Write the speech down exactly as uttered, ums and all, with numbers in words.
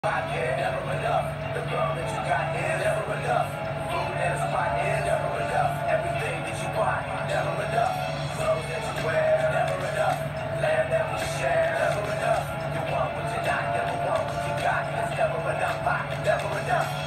Never enough. The girl that you got is never enough. Food and a spot is never enough. Everything that you buy, never enough. Clothes that you wear, never enough. Land that we share, never enough. You want what you not, never want what you got. It's never enough. Never enough.